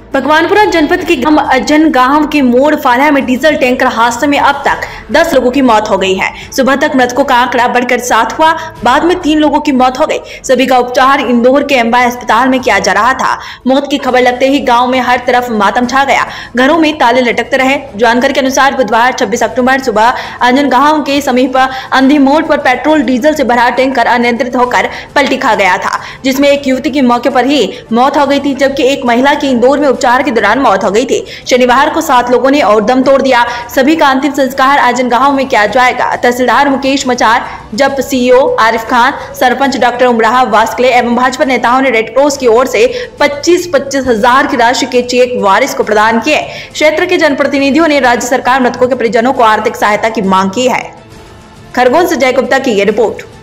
भगवानपुरा जनपद के अज्जन गांव के मोड़ फाल्या में डीजल टैंकर हादसे में अब तक 10 लोगों की मौत हो गई है। सुबह तक मृतकों का आंकड़ा बढ़कर 7 हुआ, बाद में 3 लोगों की मौत हो गई। सभी का उपचार इंदौर के एम्बा अस्पताल में किया जा रहा था। मौत की खबर लगते ही गांव में हर तरफ मातम छा गया, घरों में ताले लटकते रहे। जानकारी के अनुसार बुधवार 26 अक्टूबर सुबह अज्जन गांव के समीप अंधी मोड़ पर पेट्रोल डीजल से भरा टैंकर अनियंत्रित होकर पलटी खा गया था, जिसमें एक युवती की मौके पर ही मौत हो गई थी, जबकि एक महिला की इंदौर में उपचार के दौरान मौत हो गई थी। शनिवार को 7 लोगों ने और दम तोड़ दिया। सभी का अंतिम संस्कार अज्जन गांव में किया जाएगा। तहसीलदार मुकेश मचार, जप सीईओ आरिफ खान, सरपंच डॉक्टर उमराह वास्कले एवं भाजपा नेताओं ने रेड क्रॉस की ओर से 25-25 हजार की राशि के चेक वारिस को प्रदान किए। क्षेत्र के जनप्रतिनिधियों ने राज्य सरकार मृतकों के परिजनों को आर्थिक सहायता की मांग की है। खरगोन से जय गुप्ता की ये रिपोर्ट।